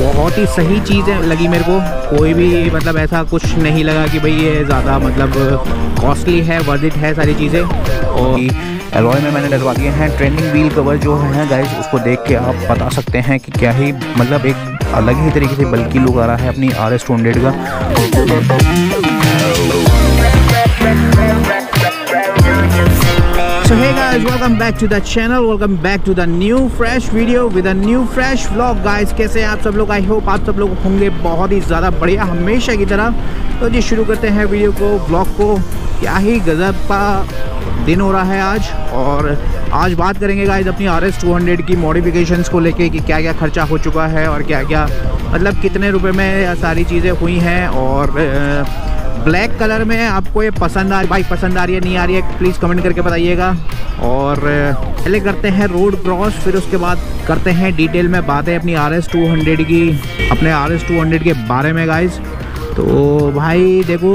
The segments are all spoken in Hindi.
बहुत ही सही चीज़ें लगी मेरे को, कोई भी मतलब ऐसा कुछ नहीं लगा कि भाई ये ज़्यादा मतलब कॉस्टली है, वर्थ इट है सारी चीज़ें। और एलॉय में मैंने डलवा दिए हैं। ट्रेंडिंग व्हील कवर जो है गाइस, उसको देख के आप बता सकते हैं कि क्या ही मतलब एक अलग ही तरीके से बल्कि लुक आ रहा है अपनी RS 200 का। So hey guys, welcome back to the channel, welcome back to the new fresh video with a new fresh vlog guys। कैसे हैं आप सब लोग? आई होप आप सब लोग होंगे बहुत ही ज़्यादा बढ़िया हमेशा की तरह। तो जी शुरू करते हैं वीडियो को, व्लॉग को। क्या ही गज़ब का दिन हो रहा है आज। और आज बात करेंगे गाइस अपनी RS 200 की मॉडिफिकेशंस को लेके कि क्या क्या खर्चा हो चुका है और क्या क्या मतलब कितने रुपए में सारी चीज़ें हुई हैं। और ब्लैक कलर में आपको ये बाइक पसंद आ रही है नहीं आ रही है, प्लीज़ कमेंट करके बताइएगा। और पहले करते हैं रोड क्रॉस, फिर उसके बाद करते हैं डिटेल में बातें अपनी RS 200 की, अपने RS 200 के बारे में गाइस। तो भाई देखो,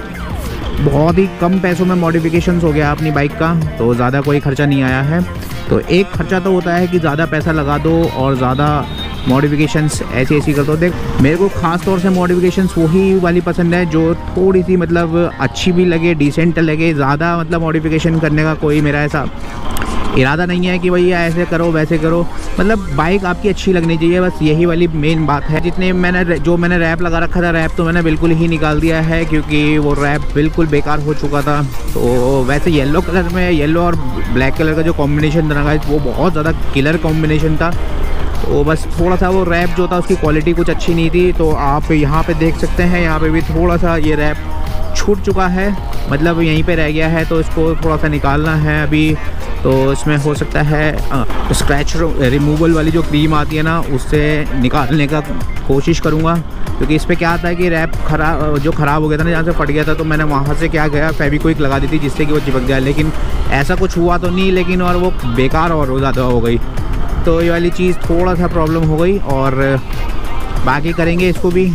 बहुत ही कम पैसों में मॉडिफिकेशंस हो गया अपनी बाइक का, तो ज़्यादा कोई खर्चा नहीं आया है। तो एक खर्चा तो होता है कि ज़्यादा पैसा लगा दो और ज़्यादा मॉडिफिकेशंस ऐसी कर दो। देख मेरे को ख़ास तौर से मॉडिफिकेशंस वही वाली पसंद है जो थोड़ी सी मतलब अच्छी भी लगे, डिसेंट लगे। ज़्यादा मतलब मॉडिफिकेशन करने का कोई मेरा ऐसा इरादा नहीं है कि भैया ऐसे करो वैसे करो, मतलब बाइक आपकी अच्छी लगनी चाहिए, बस यही वाली मेन बात है। जितने मैंने रैप लगा रखा था, रैप तो मैंने बिल्कुल ही निकाल दिया है क्योंकि वो रैप बिल्कुल बेकार हो चुका था। तो वैसे येलो कलर में, येलो और ब्लैक कलर का जो कॉम्बिनेशन था गाइस, वो बहुत ज़्यादा किलर कॉम्बिनेशन था। तो बस थोड़ा सा वो रैप जो था उसकी क्वालिटी कुछ अच्छी नहीं थी। तो आप यहाँ पे देख सकते हैं, यहाँ पे भी थोड़ा सा ये रैप छूट चुका है, मतलब यहीं पे रह गया है। तो इसको थोड़ा सा निकालना है अभी। तो इसमें हो सकता है स्क्रैच रिमूवल वाली जो क्रीम आती है ना, उससे निकालने का कोशिश करूँगा। क्योंकि इस पर क्या आता है कि रैप ख़राब हो गया था ना, जहाँ से फट गया था, तो मैंने वहाँ से क्या गया फेविक्विक लगा दी थी जिससे कि वो चिपक जाए, लेकिन ऐसा कुछ हुआ तो नहीं, लेकिन और वो बेकार और ज़्यादा हो गई। तो ये वाली चीज़ थोड़ा सा प्रॉब्लम हो गई और बाकी करेंगे इसको भी।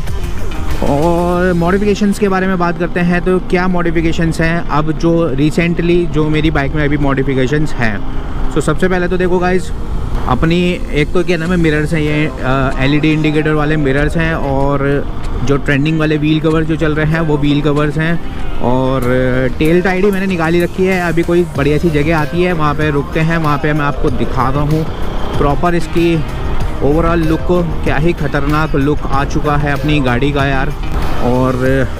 और मॉडिफिकेशंस के बारे में बात करते हैं। तो क्या मॉडिफिकेशंस हैं अब जो रिसेंटली जो मेरी बाइक में अभी मॉडिफिकेशंस हैं। तो सबसे पहले तो देखो गाइस, अपनी एक तो क्या नाम है, मिरर्स हैं, ये LED इंडिकेटर वाले मिरर्स हैं। और जो ट्रेंडिंग वाले व्हील कवर जो चल रहे हैं वो व्हील कवर्स हैं। और टेल टाइडी मैंने निकाली रखी है, अभी कोई बढ़िया सी जगह आती है वहाँ पे रुकते हैं, वहाँ पे मैं आपको दिखाता हूँ प्रॉपर इसकी ओवरऑल लुक। क्या ही ख़तरनाक लुक आ चुका है अपनी गाड़ी का यार। और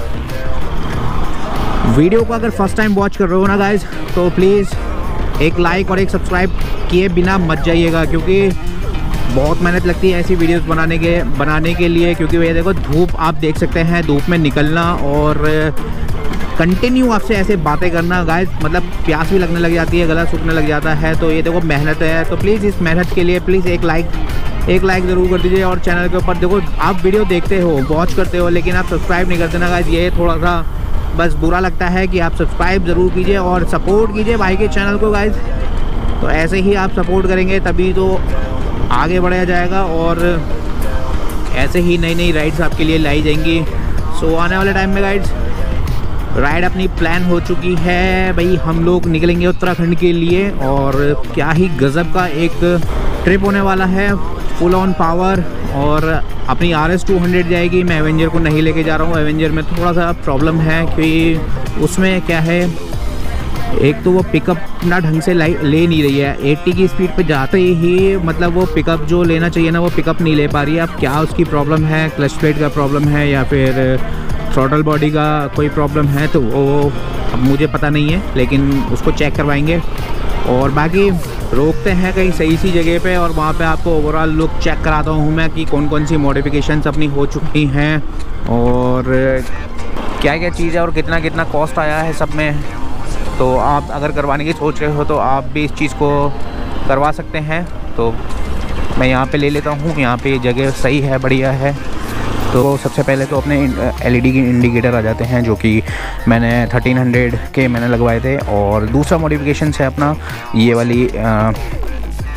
वीडियो को अगर फर्स्ट टाइम वॉच कर रहे हो ना गाइस, तो प्लीज़ एक लाइक और एक सब्सक्राइब किए बिना मत जाइएगा, क्योंकि बहुत मेहनत लगती है ऐसी वीडियोस बनाने के लिए। क्योंकि भैया देखो, धूप आप देख सकते हैं, धूप में निकलना और कंटिन्यू आपसे ऐसे बातें करना गाइस, मतलब प्यास भी लगने लग जाती है, गला सूखने लग जाता है। तो ये देखो मेहनत है, तो प्लीज़ इस मेहनत के लिए प्लीज़ एक लाइक ज़रूर कर दीजिए। और चैनल के ऊपर देखो, आप वीडियो देखते हो, वॉच करते हो, लेकिन आप सब्सक्राइब नहीं करते ना गाइस, ये थोड़ा सा बस बुरा लगता है कि आप सब्सक्राइब ज़रूर कीजिए और सपोर्ट कीजिए भाई के चैनल को गाइस। तो ऐसे ही आप सपोर्ट करेंगे तभी तो आगे बढ़ाया जाएगा और ऐसे ही नई नई राइड्स आपके लिए लाई जाएंगी। सो आने वाले टाइम में गाइड्स राइड अपनी प्लान हो चुकी है भाई, हम लोग निकलेंगे उत्तराखंड के लिए। और क्या ही गज़ब का एक ट्रिप होने वाला है, फुल ऑन पावर। और अपनी RS 200 जाएगी, मैं एवेंजर को नहीं लेके जा रहा हूँ। एवेंजर में थोड़ा सा प्रॉब्लम है कि उसमें क्या है, एक तो वो पिकअप ना ढंग से ले नहीं रही है, 80 की स्पीड पे जाते ही मतलब वो पिकअप जो लेना चाहिए ना वो पिकअप नहीं ले पा रही है। अब क्या उसकी प्रॉब्लम है, क्लच प्लेट का प्रॉब्लम है या फिर थ्रॉटल बॉडी का कोई प्रॉब्लम है, तो वो अब मुझे पता नहीं है, लेकिन उसको चेक करवाएंगे। और बाकी रोकते हैं कहीं सही सी जगह पे और वहाँ पे आपको ओवरऑल लुक चेक कराता हूँ मैं कि कौन कौन सी मॉडिफिकेशंस अपनी हो चुकी हैं और क्या क्या चीज़ है और कितना कितना कॉस्ट आया है सब में। तो आप अगर करवाने की सोच रहे हो तो आप भी इस चीज़ को करवा सकते हैं। तो मैं यहाँ पे ले लेता हूँ, यहाँ पे जगह सही है, बढ़िया है। तो सबसे पहले तो अपने LED के इंडिकेटर आ जाते हैं जो कि मैंने 1300 के मैंने लगवाए थे। और दूसरा मॉडिफिकेशन है अपना ये वाली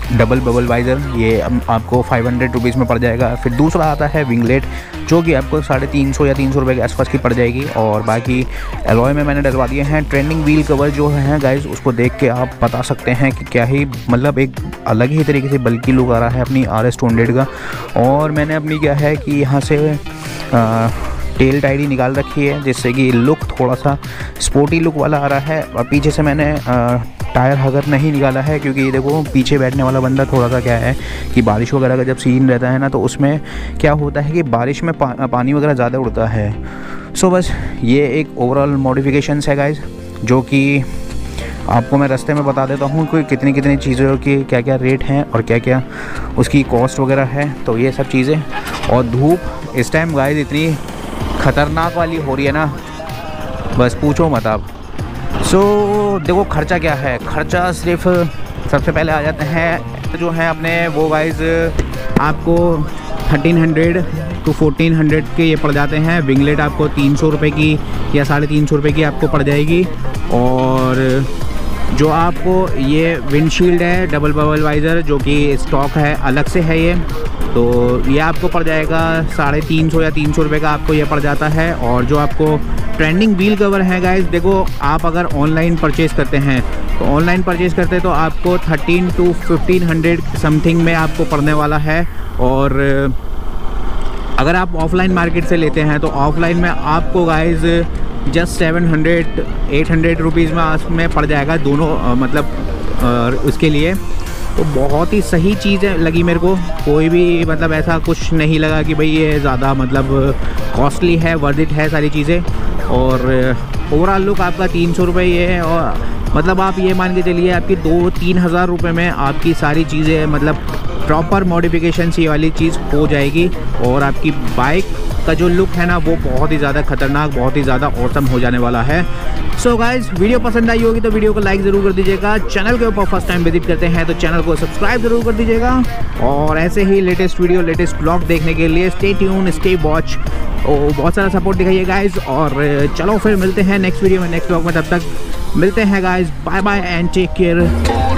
डबल बबल वाइज़र, ये आपको 500 रुपीज़ में पड़ जाएगा। फिर दूसरा आता है विंगलेट, जो कि आपको 350 या 300 रुपये के आसपास की पड़ जाएगी। और बाकी एलॉय में मैंने डलवा दिए हैं। ट्रेंडिंग व्हील कवर जो है गाइस, उसको देख के आप बता सकते हैं कि क्या ही मतलब एक अलग ही तरीके से बल्कि लुक आ रहा है अपनी RS 200 का। और मैंने अपनी क्या है कि यहाँ से टेल टाइडी निकाल रखी है, जिससे कि लुक थोड़ा सा स्पोर्टी लुक वाला आ रहा है। और पीछे से मैंने टायर हगर नहीं निकाला है, क्योंकि देखो पीछे बैठने वाला बंदा थोड़ा सा क्या है कि बारिश वगैरह का जब सीन रहता है ना, तो उसमें क्या होता है कि बारिश में पानी वगैरह ज़्यादा उड़ता है। सो बस ये एक ओवरऑल मॉडिफिकेशंस है गाइस, जो कि आपको मैं रास्ते में बता देता हूँ कि कितनी कितनी चीज़ों की क्या क्या रेट हैं और क्या क्या उसकी कॉस्ट वगैरह है। तो ये सब चीज़ें, और धूप इस टाइम गाइस इतनी ख़तरनाक वाली हो रही है ना, बस पूछो मत आप। सो देखो खर्चा क्या है, खर्चा सिर्फ सबसे पहले आ जाते हैं जो है अपने वो गाइस आपको 1300 to 1400 के ये पड़ जाते हैं। विंगलेट आपको 300 रुपये की या 350 रुपये की आपको पड़ जाएगी। और जो आपको ये विंडशील्ड है डबल बबल वाइज़र, जो कि स्टॉक है अलग से है ये, तो ये आपको पड़ जाएगा 350 या 300 रुपये का आपको ये पड़ जाता है। और जो आपको ट्रेंडिंग व्हील कवर है गाइस, देखो आप अगर ऑनलाइन परचेज़ करते हैं तो ऑनलाइन परचेज़ करते हैं तो आपको 1300 to 1500 समथिंग में आपको पड़ने वाला है। और अगर आप ऑफलाइन मार्केट से लेते हैं तो ऑफलाइन में आपको गाइस जस्ट 700-800 रुपीज़ में पड़ जाएगा दोनों, मतलब उसके लिए तो बहुत ही सही चीज़ लगी मेरे को। कोई भी मतलब ऐसा कुछ नहीं लगा कि भाई ये ज़्यादा मतलब कॉस्टली है, वर्थ इट है सारी चीज़ें। और ओवरऑल लुक आपका 300 रुपये ये है, और मतलब आप ये मान के चलिए आपकी 2-3 हज़ार रुपये में आपकी सारी चीज़ें मतलब प्रॉपर मॉडिफिकेशन ये वाली चीज़ हो जाएगी। और आपकी बाइक का जो लुक है ना, वो बहुत ही ज़्यादा खतरनाक, बहुत ही ज़्यादा ऑसम हो जाने वाला है। सो गाइस, वीडियो पसंद आई होगी तो वीडियो को लाइक ज़रूर कर दीजिएगा। चैनल के ऊपर फर्स्ट टाइम विजिट करते हैं तो चैनल को सब्सक्राइब ज़रूर कर दीजिएगा। और ऐसे ही लेटेस्ट वीडियो, लेटेस्ट ब्लॉग देखने के लिए स्टे ट्यून, स्टे वॉच, बहुत सारा सपोर्ट दिखाइए गाइस। और चलो फिर मिलते हैं नेक्स्ट वीडियो में, नेक्स्ट ब्लॉग में। तब तक मिलते हैं guys, bye bye and take care.